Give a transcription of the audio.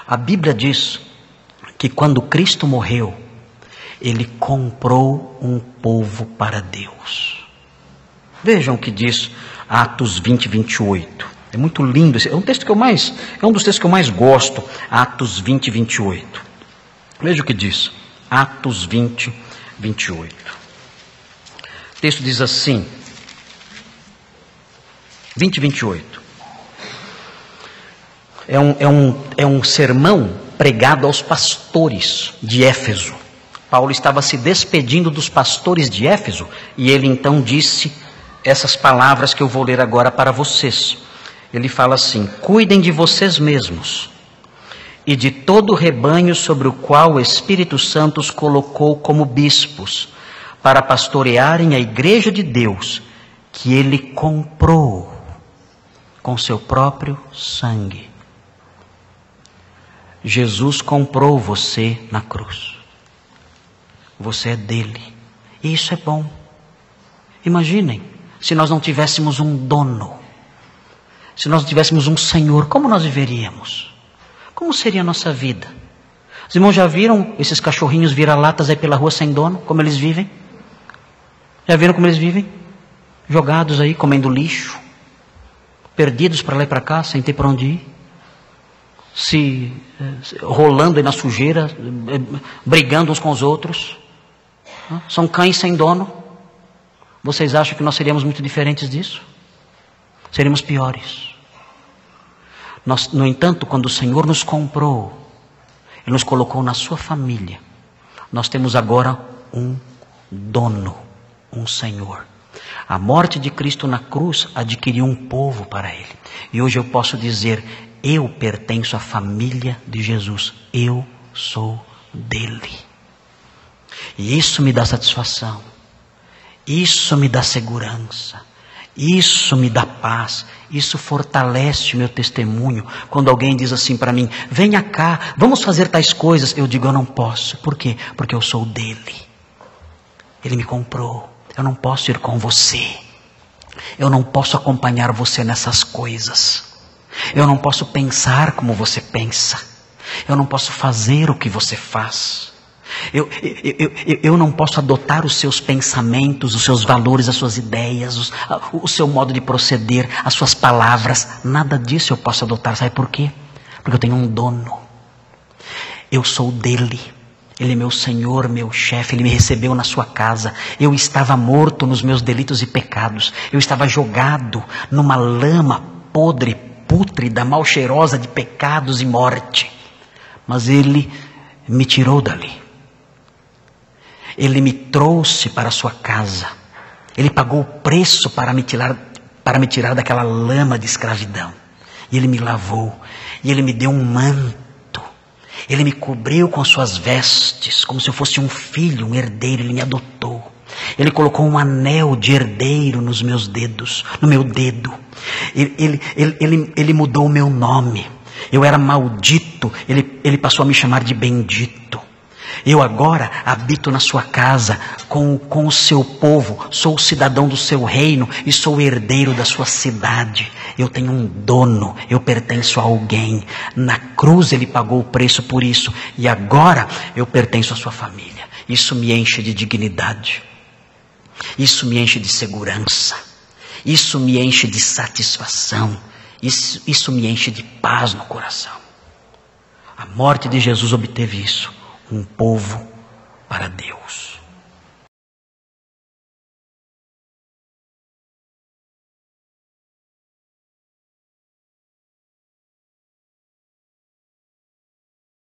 A Bíblia diz que quando Cristo morreu, Ele comprou um povo para Deus. Vejam o que diz Atos 20, 28. É muito lindo. É um texto que é um dos textos que eu mais gosto. Atos 20, 28. Veja o que diz. Atos 20, 28. O texto diz assim. 20, 28. É um sermão pregado aos pastores de Éfeso. Paulo estava se despedindo dos pastores de Éfeso e ele então disse essas palavras que eu vou ler agora para vocês. Ele fala assim: cuidem de vocês mesmos e de todo o rebanho sobre o qual o Espírito Santo os colocou como bispos, para pastorearem a igreja de Deus, que Ele comprou com seu próprio sangue. Jesus comprou você na cruz. Você é dele. E isso é bom. Imaginem, se nós não tivéssemos um dono, se nós não tivéssemos um Senhor, como nós viveríamos? Como seria a nossa vida? Os irmãos já viram esses cachorrinhos vira-latas aí pela rua sem dono? Como eles vivem? Já viram como eles vivem? Jogados aí, comendo lixo, perdidos para lá e para cá, sem ter para onde ir, se rolando aí na sujeira, brigando uns com os outros. São cães sem dono. Vocês acham que nós seríamos muito diferentes disso? Seríamos piores. No entanto, quando o Senhor nos comprou, Ele nos colocou na sua família. Nós temos agora um dono, um Senhor. A morte de Cristo na cruz adquiriu um povo para Ele. E hoje eu posso dizer: eu pertenço à família de Jesus. Eu sou dele. E isso me dá satisfação. Isso me dá segurança. Isso me dá paz. Isso fortalece o meu testemunho. Quando alguém diz assim para mim: venha cá, vamos fazer tais coisas. Eu digo: eu não posso. Por quê? Porque eu sou dele. Ele me comprou. Eu não posso ir com você. Eu não posso acompanhar você nessas coisas. Eu não posso pensar como você pensa. Eu não posso fazer o que você faz. Eu não posso adotar os seus pensamentos, os seus valores, as suas ideias, o seu modo de proceder, as suas palavras. Nada disso eu posso adotar. Sabe por quê? Porque eu tenho um dono. Eu sou dele. Ele é meu Senhor, meu chefe. Ele me recebeu na sua casa. Eu estava morto nos meus delitos e pecados. Eu estava jogado numa lama podre, pútrida, mal cheirosa de pecados e morte. Mas Ele me tirou dali. Ele me trouxe para a sua casa. Ele pagou o preço para me tirar daquela lama de escravidão. E Ele me lavou. E Ele me deu um manto. Ele me cobriu com as suas vestes, como se eu fosse um filho, um herdeiro. Ele me adotou. Ele colocou um anel de herdeiro nos meus dedos, no meu dedo. Ele mudou o meu nome. Eu era maldito. Ele passou a me chamar de bendito. Eu agora habito na sua casa com o seu povo, sou cidadão do seu reino e sou herdeiro da sua cidade. Eu tenho um dono, eu pertenço a alguém. Na cruz Ele pagou o preço por isso e agora eu pertenço à sua família. Isso me enche de dignidade, isso me enche de segurança, isso me enche de satisfação, isso me enche de paz no coração. A morte de Jesus obteve isso. Um povo para Deus.